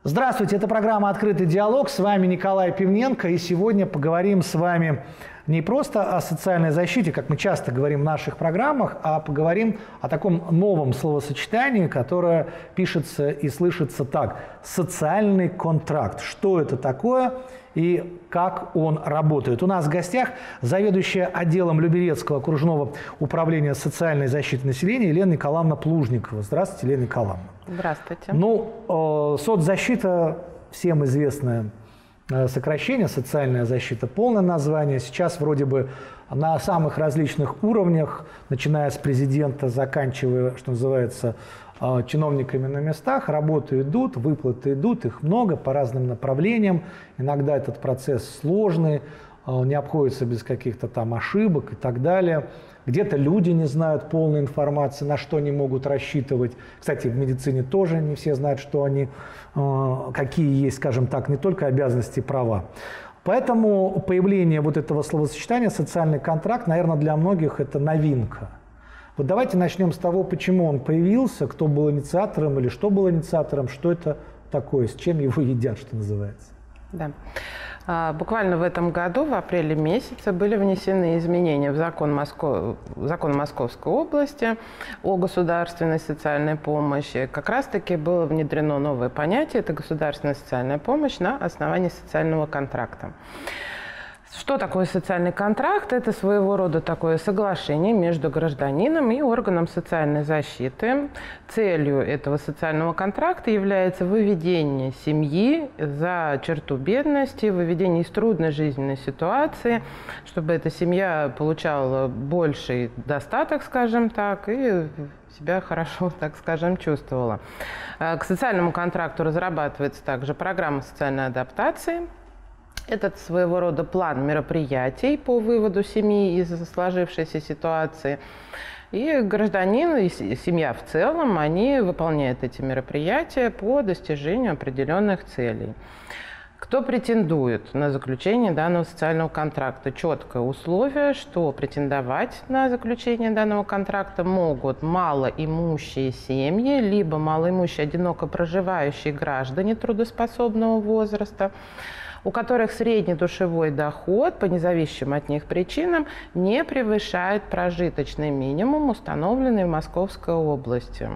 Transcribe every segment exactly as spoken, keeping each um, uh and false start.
Здравствуйте, это программа «Открытый диалог». С вами Николай Пивненко. И сегодня поговорим с вами не просто о социальной защите, как мы часто говорим в наших программах, а поговорим о таком новом словосочетании, которое пишется и слышится так – социальный контракт. Что это такое и как он работает? У нас в гостях заведующая отделом Люберецкого окружного управления социальной защиты населения Елена Николаевна Плужникова. Здравствуйте, Елена Николаевна. Здравствуйте. Ну, э, соцзащита, всем известное э, сокращение, социальная защита, полное название. Сейчас вроде бы на самых различных уровнях, начиная с президента, заканчивая, что называется, э, чиновниками на местах, работы идут, выплаты идут, их много по разным направлениям. Иногда этот процесс сложный, э, не обходится без каких-то там ошибок и так далее. Где-то люди не знают полной информации, на что они могут рассчитывать. Кстати, в медицине тоже не все знают, что они, какие есть, скажем так, не только обязанности и права. Поэтому появление вот этого словосочетания «социальный контракт», наверное, для многих это новинка. Вот давайте начнем с того, почему он появился, кто был инициатором или что было инициатором, что это такое, с чем его едят, что называется. Да. Буквально в этом году, в апреле месяце, были внесены изменения в закон, Москов... закон Московской области о государственной социальной помощи. Как раз-таки было внедрено новое понятие – это государственная социальная помощь на основании социального контракта. Что такое социальный контракт? Это своего рода такое соглашение между гражданином и органом социальной защиты. Целью этого социального контракта является выведение семьи за черту бедности, выведение из трудной жизненной ситуации, чтобы эта семья получала больший достаток, скажем так, и себя хорошо, так скажем, чувствовала. К социальному контракту разрабатывается также программа социальной адаптации. Это своего рода план мероприятий по выводу семьи из сложившейся ситуации. И гражданин, и семья в целом, они выполняют эти мероприятия по достижению определенных целей. Кто претендует на заключение данного социального контракта? Четкое условие, что претендовать на заключение данного контракта могут малоимущие семьи, либо малоимущие одиноко проживающие граждане трудоспособного возраста, у которых средний душевой доход по независимым от них причинам не превышает прожиточный минимум, установленный в Московской области,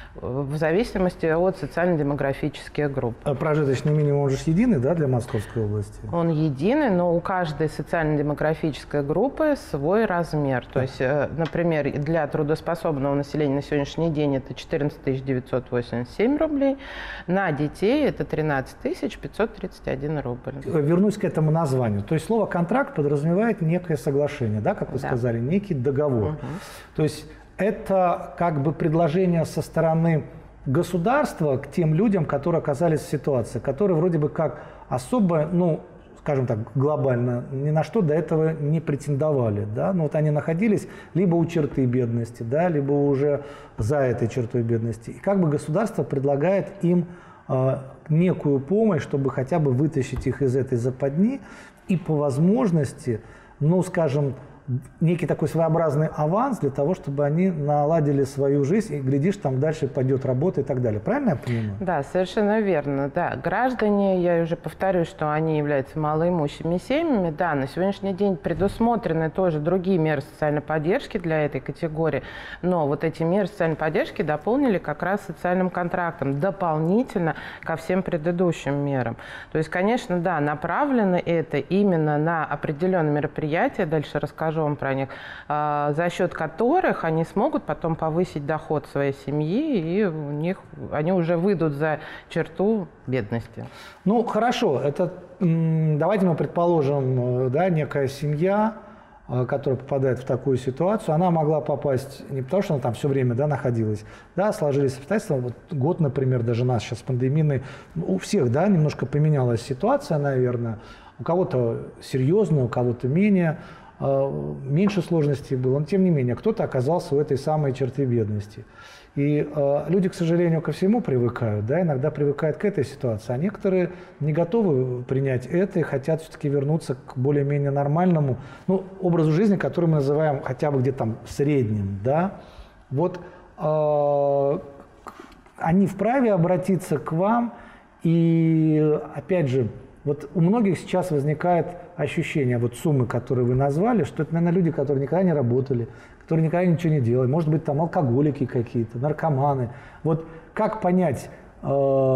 в зависимости от социально-демографических групп. А прожиточный минимум он же единый, да, для Московской области? Он единый, но у каждой социально-демографической группы свой размер. То есть, например, для трудоспособного населения на сегодняшний день это четырнадцать тысяч девятьсот восемьдесят семь рублей, на детей это тринадцать тысяч пятьсот тридцать один рубль. Вернусь к этому названию. То есть слово «контракт» подразумевает некое соглашение, да, как вы да. сказали, некий договор. Угу. То есть это как бы предложение со стороны государства к тем людям, которые оказались в ситуации, которые вроде бы как особо, ну, скажем так, глобально, ни на что до этого не претендовали. Да? Ну, вот они находились либо у черты бедности, да, либо уже за этой чертой бедности. И как бы государство предлагает им э, некую помощь, чтобы хотя бы вытащить их из этой западни и по возможности, ну, скажем, некий такой своеобразный аванс для того, чтобы они наладили свою жизнь, и, глядишь, там дальше пойдет работа и так далее. Правильно я понимаю? Да, совершенно верно. Да. Граждане, я уже повторюсь, что они являются малоимущими семьями. Да, на сегодняшний день предусмотрены тоже другие меры социальной поддержки для этой категории, но вот эти меры социальной поддержки дополнили как раз социальным контрактом, дополнительно ко всем предыдущим мерам. То есть, конечно, да, направлено это именно на определенные мероприятия, дальше расскажу вам про них, за счет которых они смогут потом повысить доход своей семьи, и у них, они уже выйдут за черту бедности. Ну, хорошо. Это, давайте мы предположим, да, некая семья, которая попадает в такую ситуацию, она могла попасть не потому, что она там все время, да, находилась, да, сложились обстоятельства, вот год, например, даже нас сейчас пандемийный, у всех, да, немножко поменялась ситуация, наверное, у кого-то серьезная, у кого-то менее, меньше сложностей было, но тем не менее, кто-то оказался в этой самой черте бедности. И э, люди, к сожалению, ко всему привыкают, да, иногда привыкают к этой ситуации, а некоторые не готовы принять это и хотят все-таки вернуться к более-менее нормальному, ну, образу жизни, который мы называем хотя бы где-то там средним, да. Вот э, они вправе обратиться к вам И опять же, вот у многих сейчас возникает ощущение, вот суммы, которые вы назвали, что это, наверное, люди, которые никогда не работали, которые никогда ничего не делали, может быть, там алкоголики какие-то, наркоманы. Вот как понять, э,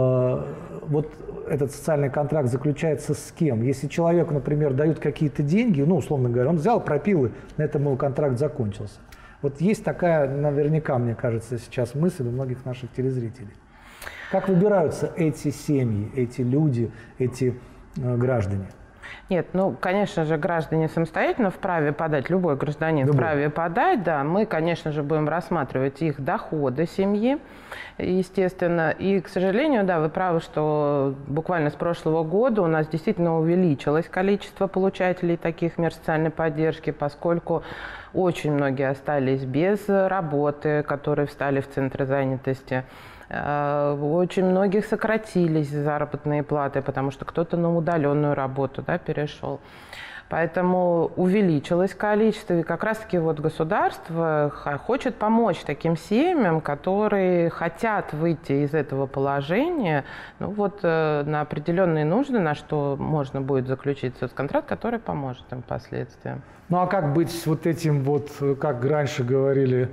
вот этот социальный контракт заключается с кем? Если человеку, например, дают какие-то деньги, ну, условно говоря, он взял, пропил, и на этом его контракт закончился. Вот есть такая, наверняка, мне кажется, сейчас мысль у многих наших телезрителей. Как выбираются эти семьи, эти люди, эти э, граждане? Нет, ну, конечно же, граждане самостоятельно вправе подать, любой гражданин Любой. вправе подать, да. Мы, конечно же, будем рассматривать их доходы семьи, естественно. И, к сожалению, да, вы правы, что буквально с прошлого года у нас действительно увеличилось количество получателей таких мер социальной поддержки, поскольку очень многие остались без работы, которые встали в центры занятости. Очень многих сократились заработные платы, потому что кто-то на удаленную работу, да, перешел. Поэтому увеличилось количество, и как раз-таки вот государство хочет помочь таким семьям, которые хотят выйти из этого положения, ну вот на определенные нужды, на что можно будет заключить соцконтракт, который поможет им впоследствии. Ну а как быть с вот этим вот, как раньше говорили,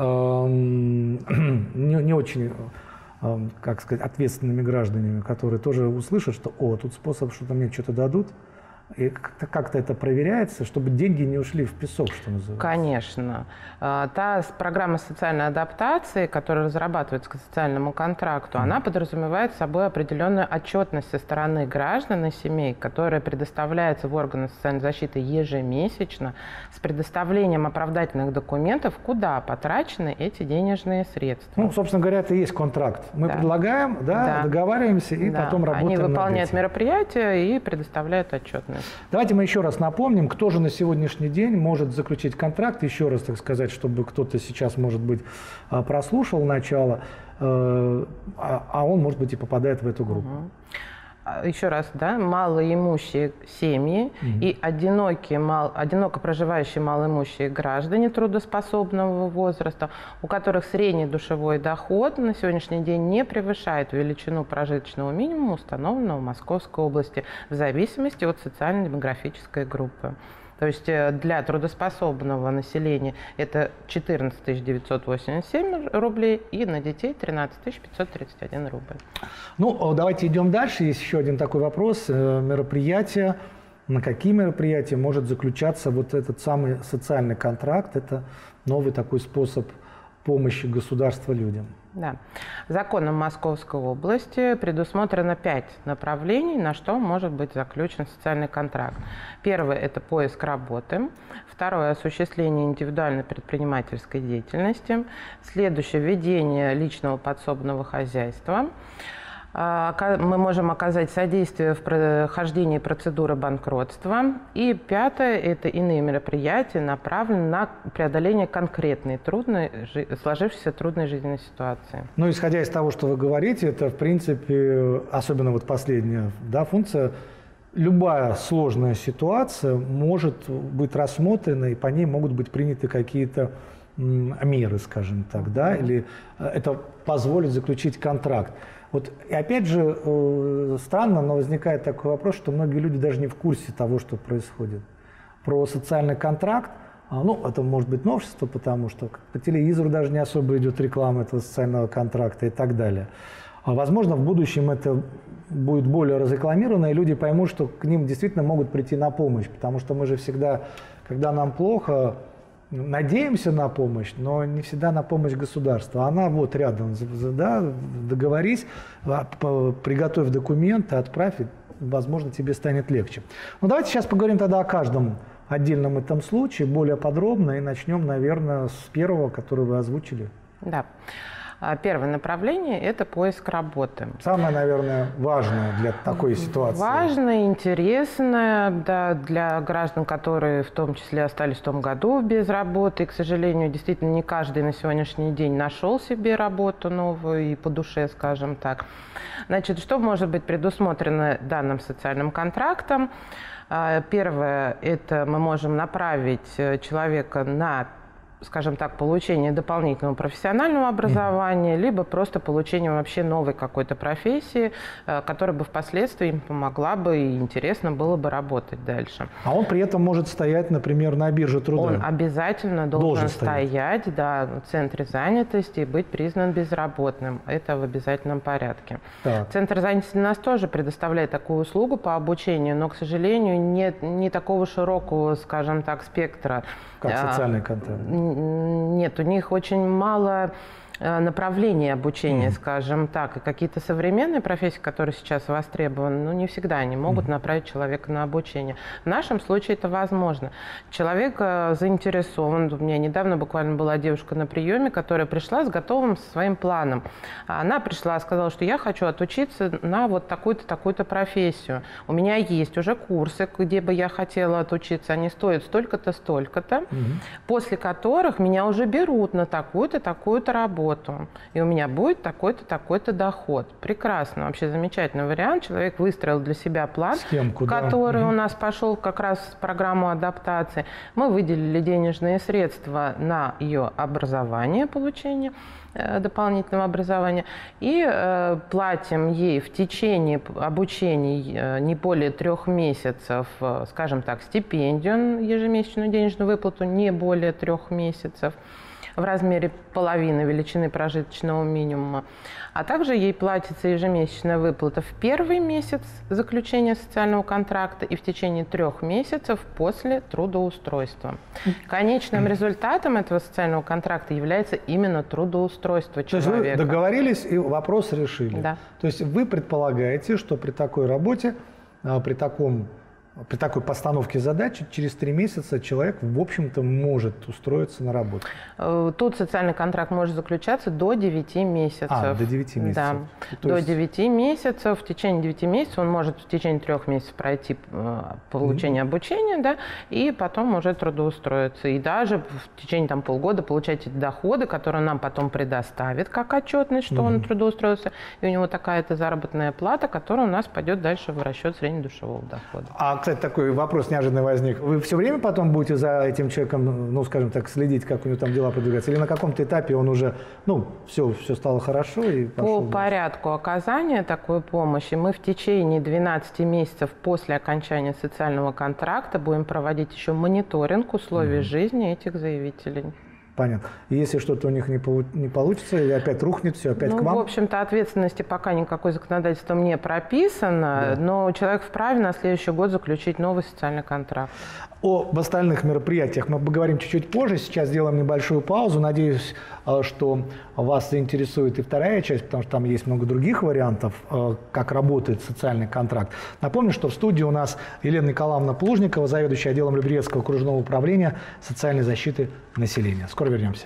эм, не, не очень, эм, как сказать, ответственными гражданами, которые тоже услышат, что о, тут способ, что-то мне что-то дадут. И как-то, как-то это проверяется, чтобы деньги не ушли в песок, что называется? Конечно. Та программа социальной адаптации, которая разрабатывается к социальному контракту, mm. она подразумевает собой определенную отчетность со стороны граждан и семей, которая предоставляется в органы социальной защиты ежемесячно с предоставлением оправдательных документов, куда потрачены эти денежные средства. Ну, собственно говоря, это и есть контракт. Мы да. предлагаем, да, да. договариваемся и да. потом работаем. Они выполняют мероприятия и предоставляют отчетность. Давайте мы еще раз напомним, кто же на сегодняшний день может заключить контракт. Еще раз, так сказать, чтобы кто-то сейчас, может быть, прослушал начало, а он, может быть, и попадает в эту группу. Угу. Еще раз, да, малоимущие семьи угу. и одинокие, мал, одиноко проживающие малоимущие граждане трудоспособного возраста, у которых средний душевой доход на сегодняшний день не превышает величину прожиточного минимума, установленного в Московской области, в зависимости от социально-демографической группы. То есть для трудоспособного населения это четырнадцать тысяч девятьсот восемьдесят семь рублей и на детей тринадцать тысяч пятьсот тридцать один рубль. Ну, давайте идем дальше. Есть еще один такой вопрос. Мероприятия. На какие мероприятия может заключаться вот этот самый социальный контракт? Это новый такой способ помощи государства людям. Да. Законом Московской области предусмотрено пять направлений, на что может быть заключен социальный контракт. Первое – это поиск работы. Второе – осуществление индивидуальной предпринимательской деятельности. Следующее – ведение личного подсобного хозяйства. Мы можем оказать содействие в прохождении процедуры банкротства. И пятое – это иные мероприятия, направленные на преодоление конкретной трудной, сложившейся трудной жизненной ситуации. Ну, исходя из того, что вы говорите, это, в принципе, особенно вот последняя, да, функция, любая сложная ситуация может быть рассмотрена, и по ней могут быть приняты какие-то меры, скажем так, да, или это позволит заключить контракт. Вот, и опять же, э, странно, но возникает такой вопрос, что многие люди даже не в курсе того, что происходит. Про социальный контракт, а, ну, это может быть новшество, потому что по телевизору даже не особо идет реклама этого социального контракта и так далее. А, возможно, в будущем это будет более разрекламировано, и люди поймут, что к ним действительно могут прийти на помощь, потому что мы же всегда, когда нам плохо, надеемся на помощь, но не всегда на помощь государства. Она вот рядом, да, договорись, приготовь документы, отправь, и, возможно, тебе станет легче. Но давайте сейчас поговорим тогда о каждом отдельном этом случае более подробно и начнем, наверное, с первого, который вы озвучили. Да. Первое направление – это поиск работы. Самое, наверное, важное для такой ситуации. Важное, интересное, да, для граждан, которые в том числе остались в том году без работы. И, к сожалению, действительно, не каждый на сегодняшний день нашел себе работу новую и по душе, скажем так. Значит, что может быть предусмотрено данным социальным контрактом? Первое – это мы можем направить человека на скажем так, получение дополнительного профессионального образования, mm-hmm. либо просто получение вообще новой какой-то профессии, которая бы впоследствии им помогла бы и интересно было бы работать дальше. А он при этом может стоять, например, на бирже труда? Он обязательно должен, должен стоять, стоять да, в центре занятости и быть признан безработным. Это в обязательном порядке. Так. Центр занятости у нас тоже предоставляет такую услугу по обучению, но, к сожалению, нет не такого широкого, скажем так, спектра. Как социальный контент? Нет, у них очень мало направления обучения, mm-hmm. скажем так, и какие-то современные профессии, которые сейчас востребованы, ну, не всегда они могут mm-hmm. направить человека на обучение. В нашем случае это возможно. Человек заинтересован. У меня недавно буквально была девушка на приеме, которая пришла с готовым своим планом. Она пришла, сказала, что я хочу отучиться на вот такую-то, такую-то профессию. У меня есть уже курсы, где бы я хотела отучиться. Они стоят столько-то, столько-то, mm-hmm. после которых меня уже берут на такую-то, такую-то работу. И у меня будет такой-то, такой-то доход. Прекрасно, вообще замечательный вариант. Человек выстроил для себя план, Схемку, который да. у нас пошел как раз в программу адаптации. Мы выделили денежные средства на ее образование, получение э, дополнительного образования, и э, платим ей в течение обучения э, не более трех месяцев, э, скажем так, стипендию, ежемесячную денежную выплату не более трех месяцев, в размере половины величины прожиточного минимума. А также ей платится ежемесячная выплата в первый месяц заключения социального контракта и в течение трех месяцев после трудоустройства. Конечным результатом этого социального контракта является именно трудоустройство человека. То есть вы договорились и вопрос решили. Да. То есть вы предполагаете, что при такой работе, при таком При такой постановке задачи через три месяца человек, в общем-то, может устроиться на работу. Тут социальный контракт может заключаться до девяти месяцев. А, до девяти месяцев. Да, То до есть... девяти месяцев. В течение девяти месяцев он может в течение трех месяцев пройти получение mm-hmm. обучения, да, и потом уже трудоустроиться. И даже в течение там, полгода получать эти доходы, которые нам потом предоставят как отчетность, что mm-hmm. он трудоустроился, и у него такая-то заработная плата, которая у нас пойдет дальше в расчет среднедушевого дохода. А, кстати, такой вопрос неожиданный возник. Вы все время потом будете за этим человеком, ну, скажем так, следить, как у него там дела продвигаются? Или на каком-то этапе он уже, ну, все, все стало хорошо и пошел? По порядку оказания такой помощи мы в течение двенадцати месяцев после окончания социального контракта будем проводить еще мониторинг условий mm-hmm. жизни этих заявителей. Понятно. И если что-то у них не, полу- не получится, или опять рухнет все, опять ну, к вам? В общем-то, ответственности пока никакой законодательством не прописано, да. но человек вправе на следующий год заключить новый социальный контракт. Об остальных мероприятиях мы поговорим чуть-чуть позже. Сейчас сделаем небольшую паузу. Надеюсь, что вас заинтересует и вторая часть, потому что там есть много других вариантов, как работает социальный контракт. Напомню, что в студии у нас Елена Николаевна Плужникова, заведующая отделом Люберецкого окружного управления социальной защиты населения. Скоро вернемся.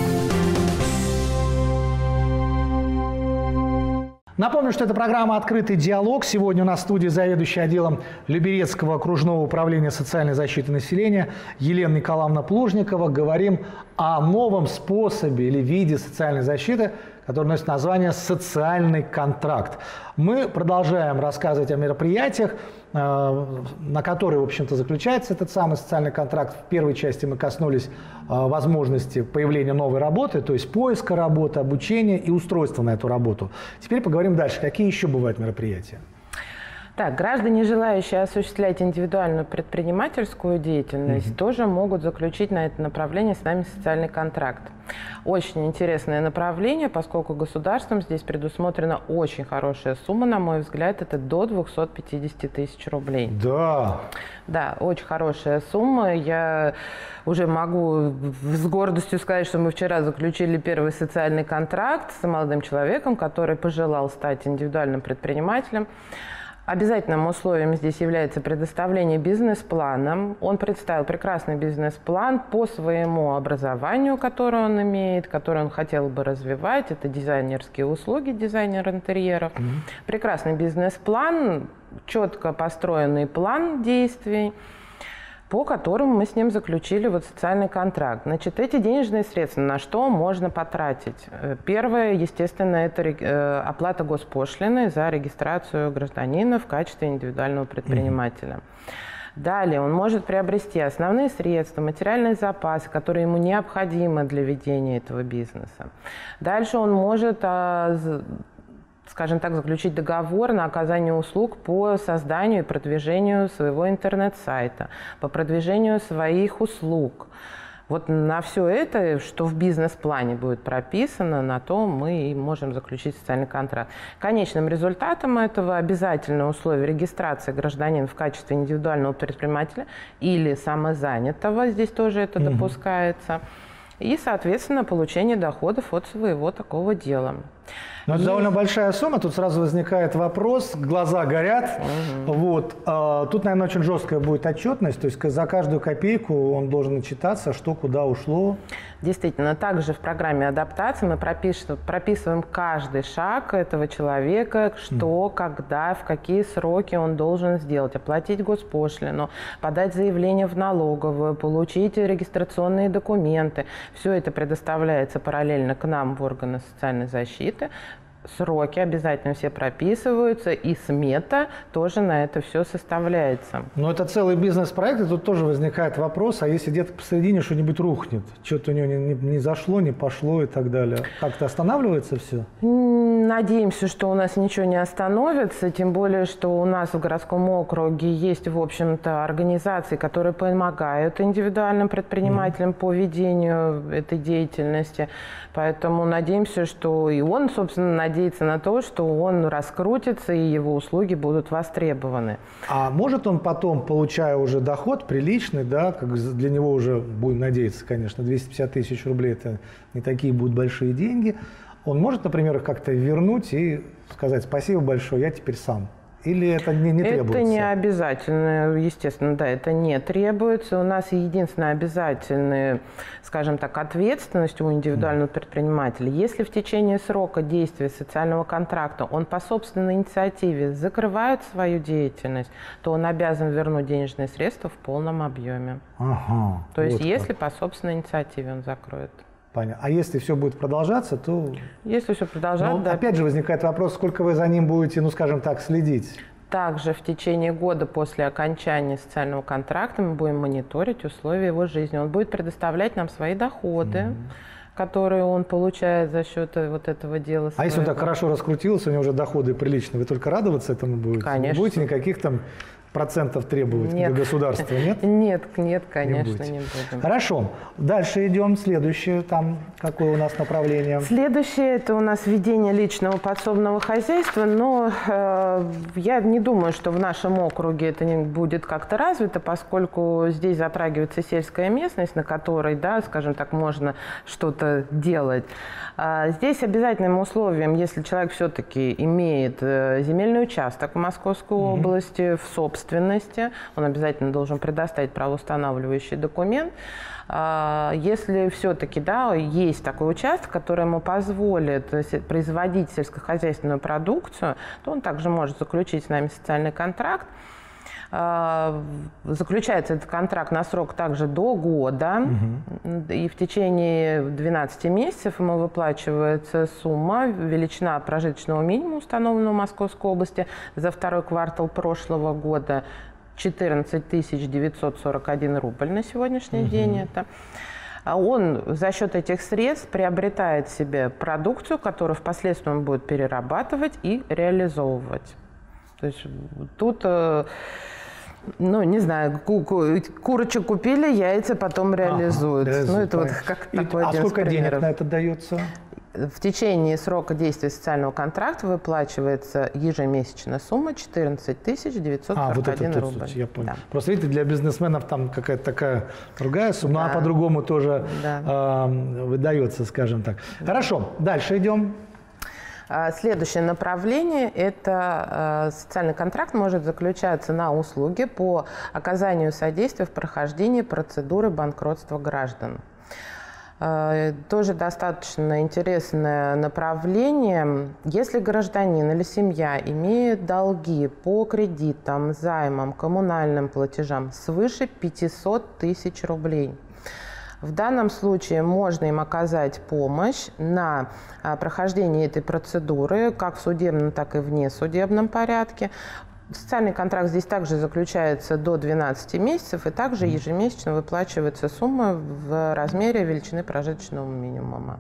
Напомню, что это программа «Открытый диалог». Сегодня у нас в студии заведующая отделом Люберецкого окружного управления социальной защиты населения Елена Николаевна Плужникова. Говорим о новом способе или виде социальной защиты, который носит название «социальный контракт». Мы продолжаем рассказывать о мероприятиях, на которые, в общем-то, заключается этот самый социальный контракт. В первой части мы коснулись возможности появления новой работы, то есть поиска работы, обучения и устройства на эту работу. Теперь поговорим дальше. Какие еще бывают мероприятия? Так, граждане, желающие осуществлять индивидуальную предпринимательскую деятельность, mm-hmm. тоже могут заключить на это направление с нами социальный контракт. Очень интересное направление, поскольку государством здесь предусмотрена очень хорошая сумма, на мой взгляд, это до двухсот пятидесяти тысяч рублей. Да. Да, очень хорошая сумма. Я уже могу с гордостью сказать, что мы вчера заключили первый социальный контракт с молодым человеком, который пожелал стать индивидуальным предпринимателем. Обязательным условием здесь является предоставление бизнес-плана. Он представил прекрасный бизнес-план по своему образованию, которое он имеет, который он хотел бы развивать. Это дизайнерские услуги, дизайнер интерьеров. Mm-hmm. Прекрасный бизнес-план, четко построенный план действий, по которому мы с ним заключили вот социальный контракт. Значит, эти денежные средства на что можно потратить? Первое, естественно, это оплата госпошлины за регистрацию гражданина в качестве индивидуального предпринимателя. Далее он может приобрести основные средства, материальные запасы, которые ему необходимы для ведения этого бизнеса. Дальше он может, скажем так, заключить договор на оказание услуг по созданию и продвижению своего интернет-сайта, по продвижению своих услуг. Вот на все это, что в бизнес-плане будет прописано, на то мы и можем заключить социальный контракт. Конечным результатом этого обязательное условие регистрации гражданина в качестве индивидуального предпринимателя или самозанятого, здесь тоже это угу. допускается, и, соответственно, получение доходов от своего такого дела. Но это довольно большая сумма, тут сразу возникает вопрос, глаза горят. Угу. Вот. А, тут, наверное, очень жесткая будет отчетность, то есть за каждую копейку он должен отчитаться, что куда ушло. Действительно, также в программе адаптации мы пропишем, прописываем каждый шаг этого человека, что, mm. когда, в какие сроки он должен сделать, оплатить госпошлину, подать заявление в налоговую, получить регистрационные документы. Все это предоставляется параллельно к нам в органы социальной защиты. Сроки обязательно все прописываются, и смета тоже на это все составляется. Но это целый бизнес-проект, и тут тоже возникает вопрос, а если где-то посередине что-нибудь рухнет, что-то у него не, не, не зашло, не пошло и так далее, как-то останавливается все? Надеемся, что у нас ничего не остановится, тем более, что у нас в городском округе есть, в общем-то, организации, которые помогают индивидуальным предпринимателям mm-hmm. по ведению этой деятельности. Поэтому надеемся, что и он, собственно, надеется на то, что он раскрутится и его услуги будут востребованы. А может он потом, получая уже доход приличный, да, как для него уже, будем надеяться, конечно, двести пятьдесят тысяч рублей – это не такие будут большие деньги, он может, например, их как-то вернуть и сказать: спасибо большое, я теперь сам? Или это не, не требуется? Это не обязательно, естественно, да, это не требуется. У нас единственная обязательная, скажем так, ответственность у индивидуального mm. предпринимателя. Если в течение срока действия социального контракта он по собственной инициативе закрывает свою деятельность, то он обязан вернуть денежные средства в полном объеме. Ага, то есть вот если как. по собственной инициативе он закроет. Понятно. А если все будет продолжаться, то… Если все продолжается, Но, да. Опять же возникает вопрос, сколько вы за ним будете, ну, скажем так, следить? Также в течение года после окончания социального контракта мы будем мониторить условия его жизни. Он будет предоставлять нам свои доходы, mm-hmm. которые он получает за счет вот этого дела. А своего. Если он так хорошо раскрутился, у него уже доходы приличные, вы только радоваться этому будете? Конечно. Не будете никаких там процентов требовать нет. для государства, нет? Нет, нет, конечно, не, не будем. Хорошо. Дальше идем. Следующее, там, какое у нас направление? Следующее – это у нас ведение личного подсобного хозяйства, но э, я не думаю, что в нашем округе это не будет как-то развито, поскольку здесь затрагивается сельская местность, на которой, да, скажем так, можно что-то делать. А здесь обязательным условием, если человек все-таки имеет земельный участок в Московской mm-hmm. области, в собственности, он обязательно должен предоставить правоустанавливающий документ. Если все-таки, да, есть такой участок, который ему позволит производить сельскохозяйственную продукцию, то он также может заключить с нами социальный контракт. Заключается этот контракт на срок также до года, угу. и в течение двенадцати месяцев ему выплачивается сумма, величина прожиточного минимума, установленного в Московской области за второй квартал прошлого года, четырнадцать тысяч девятьсот сорок один рубль на сегодняшний угу. день это. Он за счет этих средств приобретает себе продукцию, которую впоследствии он будет перерабатывать и реализовывать. То есть тут… Ну, не знаю, ку ку курочек купили, яйца потом реализуют. Ага, ну, это вот как и, такой А сколько примеров. денег на это дается? В течение срока действия социального контракта выплачивается ежемесячная сумма четырнадцать тысяч девятьсот сорок один а, вот это, рубль. Я понял. Да. Просто, видите, для бизнесменов там какая-то такая другая сумма, да. а по-другому тоже да. э, выдается, скажем так. Да. Хорошо, дальше идем. Следующее направление – это социальный контракт может заключаться на услуги по оказанию содействия в прохождении процедуры банкротства граждан. Тоже достаточно интересное направление. Если гражданин или семья имеет долги по кредитам, займам, коммунальным платежам свыше пятисот тысяч рублей, в данном случае можно им оказать помощь на прохождение этой процедуры как в судебном, так и в несудебном порядке. Социальный контракт здесь также заключается до двенадцати месяцев, и также ежемесячно выплачивается сумма в размере величины прожиточного минимума.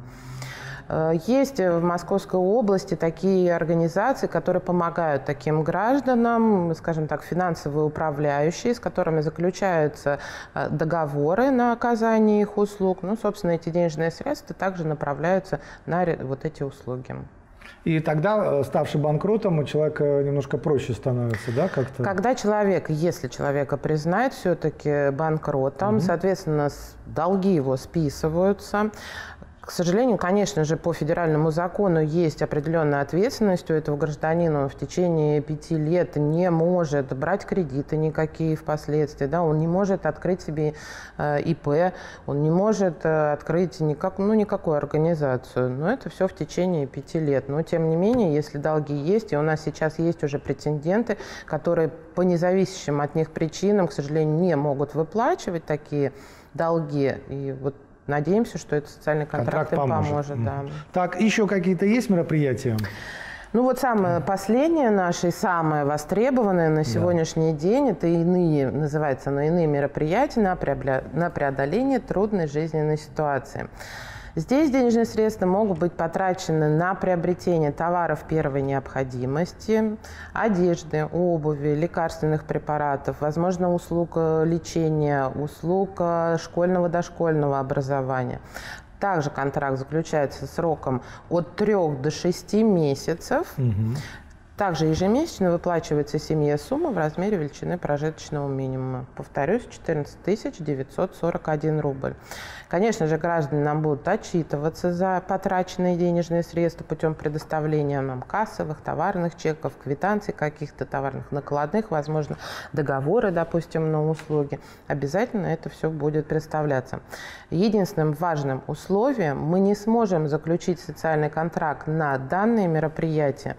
Есть в Московской области такие организации, которые помогают таким гражданам, скажем так, финансовые управляющие, с которыми заключаются договоры на оказание их услуг. Ну, собственно, эти денежные средства также направляются на вот эти услуги. И тогда, ставший банкротом, у человека немножко проще становится, да, как-то? Когда человек, если человека признают все-таки банкротом, угу. соответственно, долги его списываются. К сожалению, конечно же, по федеральному закону есть определенная ответственность у этого гражданина. Он в течение пяти лет не может брать кредиты никакие впоследствии. Да? Он не может открыть себе э, И П, он не может э, открыть никак, ну, никакую организацию. Но это все в течение пяти лет. Но, тем не менее, если долги есть, и у нас сейчас есть уже претенденты, которые по независящим от них причинам, к сожалению, не могут выплачивать такие долги. И вот надеемся, что этот социальный контракт, контракт им поможет. поможет да. Так, еще какие-то есть мероприятия? Ну вот самое последнее наше, самое востребованное на сегодняшний да. день, это иные, называется оно иные мероприятия на преодоление трудной жизненной ситуации. Здесь денежные средства могут быть потрачены на приобретение товаров первой необходимости, одежды, обуви, лекарственных препаратов, возможно, услуг лечения, услуг школьного дошкольного образования. Также контракт заключается сроком от трёх до шести месяцев. Угу. Также ежемесячно выплачивается семье сумма в размере величины прожиточного минимума. Повторюсь, четырнадцать тысяч девятьсот сорок один рубль. Конечно же, граждане нам будут отчитываться за потраченные денежные средства путем предоставления нам кассовых, товарных чеков, квитанций каких-то товарных накладных, возможно, договоры, допустим, на услуги. Обязательно это все будет представляться. Единственным важным условием мы не сможем заключить социальный контракт на данные мероприятия,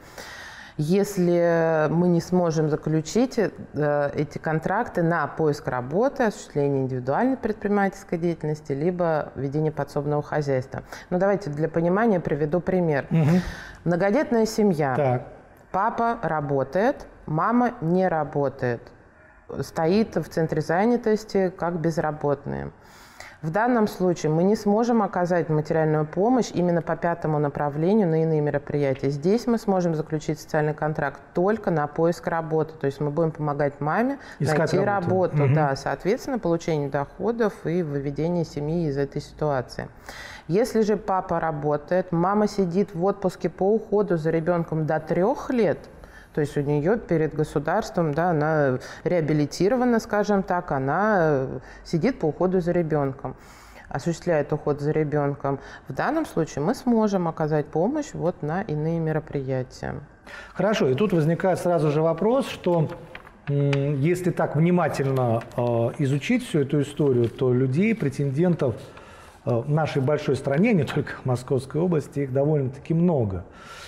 если мы не сможем заключить э, эти контракты на поиск работы, осуществление индивидуальной предпринимательской деятельности, либо ведение подсобного хозяйства. Ну, давайте для понимания приведу пример. Угу. Многодетная семья. Так. Папа работает, мама не работает, стоит в центре занятости как безработные. В данном случае мы не сможем оказать материальную помощь именно по пятому направлению на иные мероприятия. Здесь мы сможем заключить социальный контракт только на поиск работы. То есть мы будем помогать маме Искать найти работу, работу угу. да, соответственно, получению доходов и выведение семьи из этой ситуации. Если же папа работает, мама сидит в отпуске по уходу за ребенком до трех лет, то есть у нее перед государством, да, она реабилитирована, скажем так, она сидит по уходу за ребенком, осуществляет уход за ребенком. В данном случае мы сможем оказать помощь вот на иные мероприятия. Хорошо, и тут возникает сразу же вопрос, что если так внимательно изучить всю эту историю, то людей, претендентов в нашей большой стране, не только в Московской области, их довольно-таки много.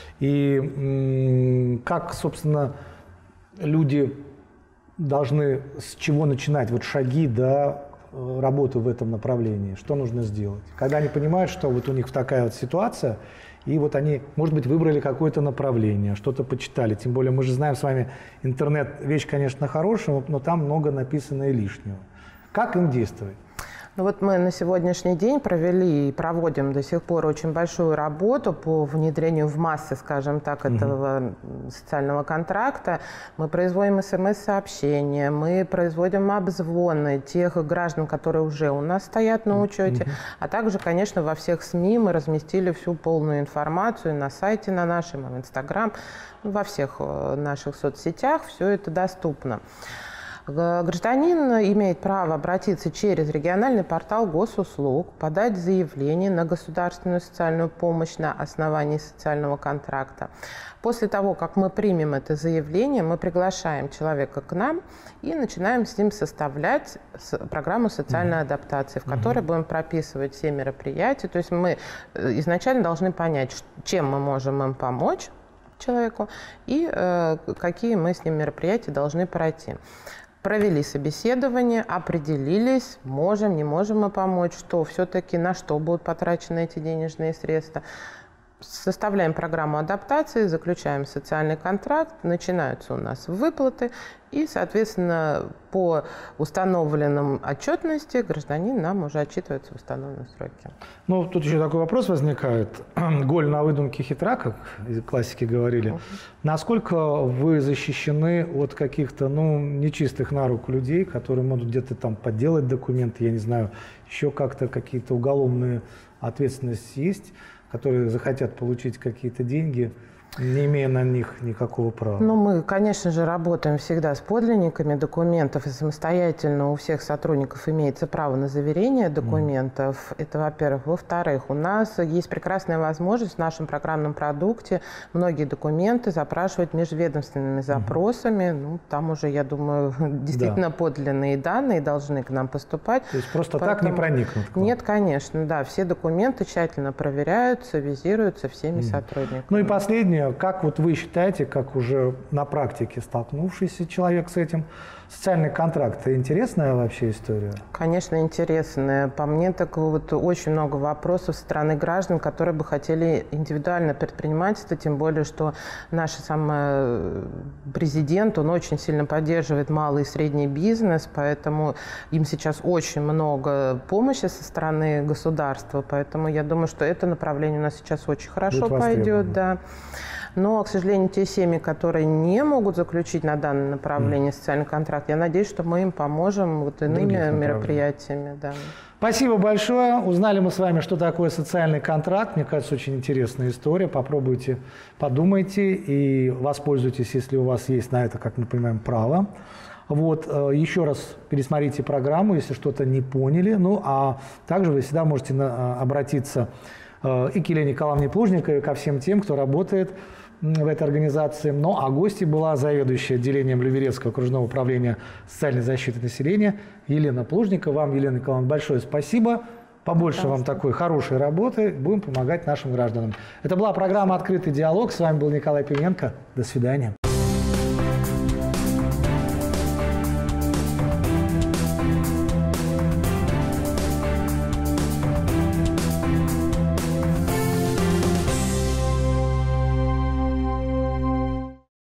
И как, собственно, люди должны с чего начинать вот шаги, да, работы в этом направлении? Что нужно сделать? Когда они понимают, что вот у них такая вот ситуация, и вот они, может быть, выбрали какое-то направление, что-то почитали. Тем более мы же знаем с вами, интернет – вещь, конечно, хорошая, но там много написано и лишнего. Как им действовать? Ну вот мы на сегодняшний день провели и проводим до сих пор очень большую работу по внедрению в массы, скажем так, этого mm-hmm. социального контракта. Мы производим эс эм эс-сообщения, мы производим обзвоны тех граждан, которые уже у нас стоят на учете, mm-hmm. а также, конечно, во всех СМИ мы разместили всю полную информацию на сайте на нашем, в Инстаграм, во всех наших соцсетях, все это доступно. Гражданин имеет право обратиться через региональный портал госуслуг, подать заявление на государственную социальную помощь на основании социального контракта. После того, как мы примем это заявление, мы приглашаем человека к нам и начинаем с ним составлять программу социальной адаптации, в которой будем прописывать все мероприятия. То есть мы изначально должны понять, чем мы можем им помочь, человеку, и э, какие мы с ним мероприятия должны пройти. Провели собеседование, определились, можем, не можем мы помочь, что все-таки на что будут потрачены эти денежные средства. составляем программу адаптации, заключаем социальный контракт, начинаются у нас выплаты, и, соответственно, по установленным отчетности гражданин нам уже отчитывается в установленные сроки. Ну, тут еще такой вопрос возникает. Голь на выдумке хитра, как классики говорили. Uh-huh. Насколько вы защищены от каких-то, ну, нечистых на руку людей, которые могут где-то там подделать документы, я не знаю, еще как-то какие-то уголовные ответственности есть, которые захотят получить какие-то деньги, не имея на них никакого права? Ну, мы, конечно же, работаем всегда с подлинниками документов, и самостоятельно у всех сотрудников имеется право на заверение документов. Mm. Это, во-первых. Во-вторых, у нас есть прекрасная возможность в нашем программном продукте многие документы запрашивать межведомственными запросами. Mm. Ну, там уже, я думаю, действительно да. подлинные данные должны к нам поступать. То есть просто Поэтому... так не проникнут к вам? Нет, конечно, да. Все документы тщательно проверяются, визируются всеми mm. сотрудниками. Ну и последнее. Как вот вы считаете, как уже на практике столкнувшийся человек с этим, социальный контракт – это интересная вообще история? Конечно, интересная. По мне, так вот очень много вопросов со стороны граждан, которые бы хотели индивидуально предпринимательство, тем более, что наш самый президент, он очень сильно поддерживает малый и средний бизнес, поэтому им сейчас очень много помощи со стороны государства, поэтому я думаю, что это направление у нас сейчас очень хорошо пойдет. Да. Но, к сожалению, те семьи, которые не могут заключить на данное направление mm. социальный контракт, я надеюсь, что мы им поможем вот иными мероприятиями. Да. Спасибо большое. Узнали мы с вами, что такое социальный контракт. Мне кажется, очень интересная история. Попробуйте, подумайте и воспользуйтесь, если у вас есть на это, как мы понимаем, право. Вот, еще раз пересмотрите программу, если что-то не поняли. Ну, а также вы всегда можете обратиться и к Елене Николаевне Плужниковой, и ко всем тем, кто работает в этой организации. Ну, а гостьей была заведующая отделением Люберецкого окружного управления социальной защиты населения Елена Плужникова. Вам, Елена Николаевна, большое спасибо. Побольше Пожалуйста. Вам такой хорошей работы. Будем помогать нашим гражданам. Это была программа «Открытый диалог». С вами был Николай Пименко. До свидания.